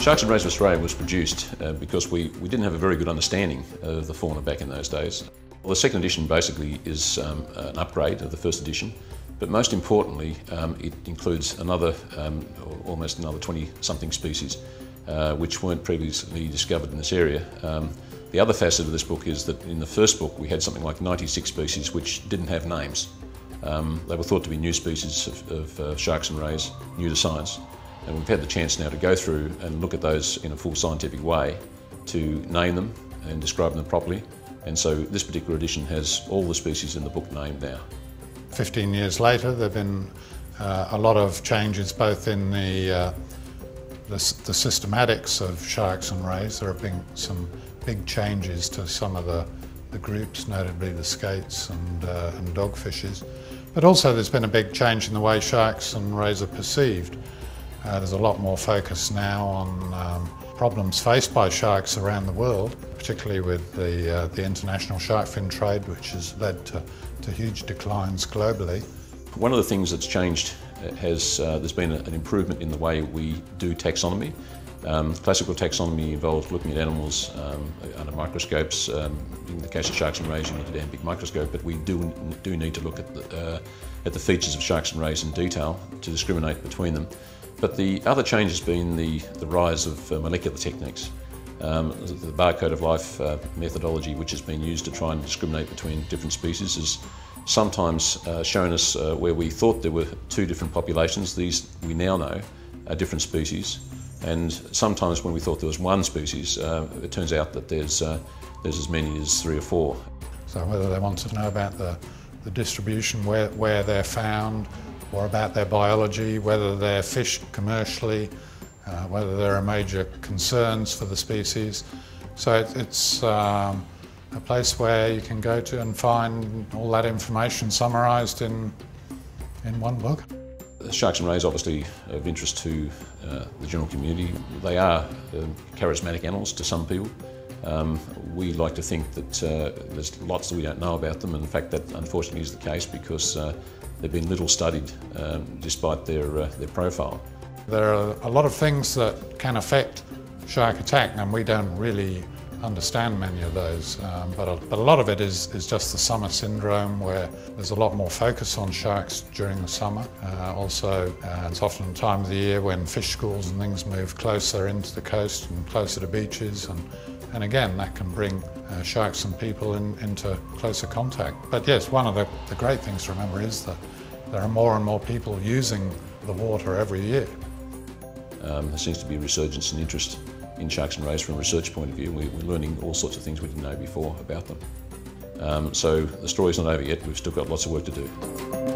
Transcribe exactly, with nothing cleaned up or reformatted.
Sharks and Rays of Australia was produced uh, because we, we didn't have a very good understanding of the fauna back in those days. Well, the second edition basically is um, an upgrade of the first edition, but most importantly um, it includes another, um, almost another twenty something species uh, which weren't previously discovered in this area. Um, the other facet of this book is that in the first book we had something like ninety-six species which didn't have names. Um, they were thought to be new species of, of uh, sharks and rays, new to science. And we've had the chance now to go through and look at those in a full scientific way, to name them and describe them properly. And so this particular edition has all the species in the book named now. Fifteen years later, there have been uh, a lot of changes both in the, uh, the, the systematics of sharks and rays. There have been some big changes to some of the, the groups, notably the skates and, uh, and dogfishes. But also there's been a big change in the way sharks and rays are perceived. Uh, there's a lot more focus now on um, problems faced by sharks around the world, particularly with the, uh, the international shark fin trade, which has led to, to huge declines globally. One of the things that's changed has, uh, there's been an improvement in the way we do taxonomy. Um, classical taxonomy involved looking at animals um, under microscopes. Um, in the case of sharks and rays, you need a damn big microscope, but we do, do need to look at the, uh, at the features of sharks and rays in detail to discriminate between them. But the other change has been the, the rise of uh, molecular techniques. Um, the barcode of life uh, methodology, which has been used to try and discriminate between different species, has sometimes uh, shown us uh, where we thought there were two different populations. These, we now know, are different species. And sometimes when we thought there was one species, uh, it turns out that there's, uh, there's as many as three or four. So whether they want to know about the, the distribution, where, where they're found, or about their biology, whether they're fished commercially, uh, whether there are major concerns for the species. So it, it's um, a place where you can go to and find all that information summarised in, in one book. Sharks and rays obviously of interest to uh, the general community. They are uh, charismatic animals to some people. Um, we like to think that uh, there's lots that we don't know about them, and in fact that unfortunately is the case because uh, they've been little studied um, despite their, uh, their profile. There are a lot of things that can affect shark attack, and we don't really understand many of those, um, but, a, but a lot of it is, is just the summer syndrome, where there's a lot more focus on sharks during the summer. Uh, also, uh, it's often the time of the year when fish schools and things move closer into the coast and closer to beaches, and, and again that can bring uh, sharks and people in, into closer contact. But yes, one of the, the great things to remember is that there are more and more people using the water every year. Um, there seems to be a resurgence in interest in sharks and rays from a research point of view. We, we're learning all sorts of things we didn't know before about them. Um, so the story's not over yet, we've still got lots of work to do.